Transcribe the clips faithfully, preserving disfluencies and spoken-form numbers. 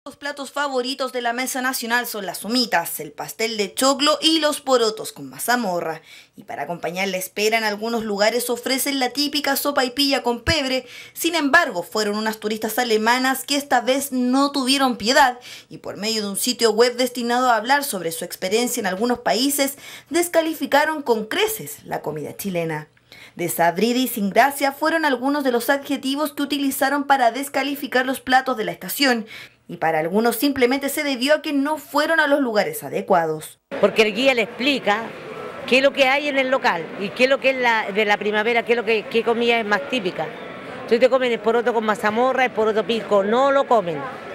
Los platos favoritos de la mesa nacional son las humitas, el pastel de choclo y los porotos con mazamorra. Y para acompañar la espera, en algunos lugares ofrecen la típica sopaipilla con pebre. Sin embargo, fueron unas turistas alemanas que esta vez no tuvieron piedad y por medio de un sitio web destinado a hablar sobre su experiencia en algunos países, descalificaron con creces la comida chilena. Desabrida y sin gracia fueron algunos de los adjetivos que utilizaron para descalificar los platos de la estación. Y para algunos simplemente se debió a que no fueron a los lugares adecuados. Porque el guía le explica qué es lo que hay en el local y qué es lo que es la, de la primavera, qué es lo que qué comida es más típica. Entonces te comen el poroto con mazamorra, el poroto pisco, no lo comen.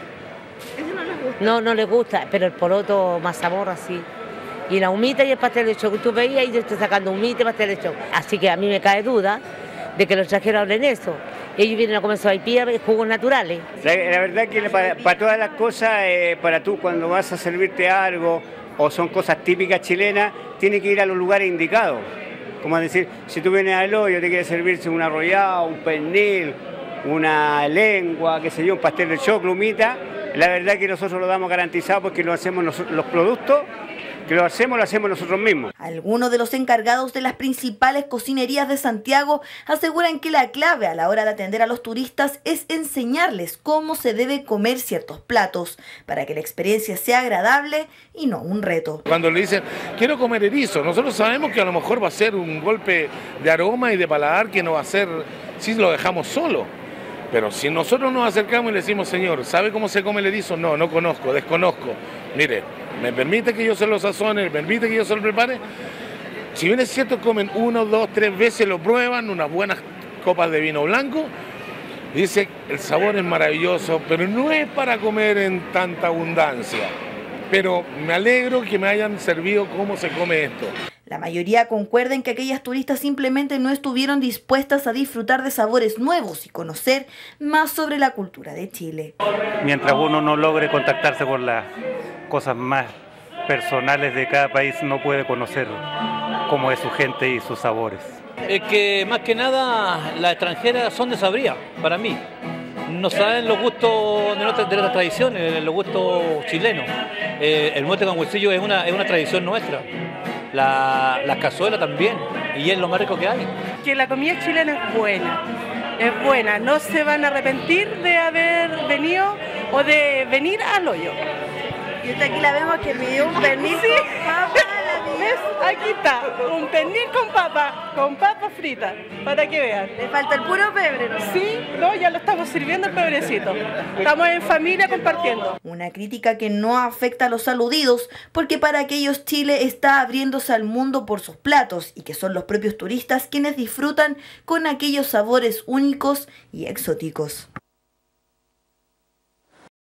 ¿Eso no les gusta? No, no les gusta, pero el poroto mazamorra sí. Y la humita y el pastel de choclo, tú veías y yo estoy sacando humita y pastel de choclo. Así que a mí me cae duda de que los extranjeros hablen eso. Ellos vienen a comer sopaipilla, jugos naturales. La, la verdad que para, para todas las cosas, eh, para tú cuando vas a servirte algo o son cosas típicas chilenas, tienes que ir a los lugares indicados. Como decir, si tú vienes al hoyo, te quieres servirse un arrollado, un pernil, una lengua, qué sé yo, un pastel de choclo, humita. La verdad que nosotros lo damos garantizado porque lo hacemos nosotros, los productos que lo hacemos, lo hacemos nosotros mismos. Algunos de los encargados de las principales cocinerías de Santiago aseguran que la clave a la hora de atender a los turistas es enseñarles cómo se debe comer ciertos platos, para que la experiencia sea agradable y no un reto. Cuando le dicen, quiero comer erizo, nosotros sabemos que a lo mejor va a ser un golpe de aroma y de paladar que no va a ser si lo dejamos solo. Pero si nosotros nos acercamos y le decimos, señor, ¿sabe cómo se come el erizo? No, no conozco, desconozco. Mire, ¿me permite que yo se lo sazone? ¿Me permite que yo se lo prepare? Si bien es cierto, comen uno, dos, tres veces, lo prueban, unas buenas copas de vino blanco, dice, el sabor es maravilloso, pero no es para comer en tanta abundancia. Pero me alegro que me hayan servido cómo se come esto. La mayoría concuerda en que aquellas turistas simplemente no estuvieron dispuestas a disfrutar de sabores nuevos y conocer más sobre la cultura de Chile. Mientras uno no logre contactarse con las cosas más personales de cada país, no puede conocer cómo es su gente y sus sabores. Es que más que nada las extranjeras son desabridas, para mí. No saben los gustos de nuestras, de nuestras tradiciones, los gustos chilenos. Eh, el mote con huesillo es una, es una tradición nuestra. La, las cazuelas también, y es lo más rico que hay. Que la comida chilena es buena, es buena, no se van a arrepentir de haber venido o de venir al hoyo. Y esta aquí la vemos que pidió un pernil Sí. con papa. ¿Ves? Aquí está, un pernil con papa, con papa frita, para que vean. Le falta el puro pebre, ¿no? Sí, no, ya lo estamos sirviendo el pebrecito. Estamos en familia compartiendo. Una crítica que no afecta a los aludidos, porque para aquellos Chile está abriéndose al mundo por sus platos y que son los propios turistas quienes disfrutan con aquellos sabores únicos y exóticos.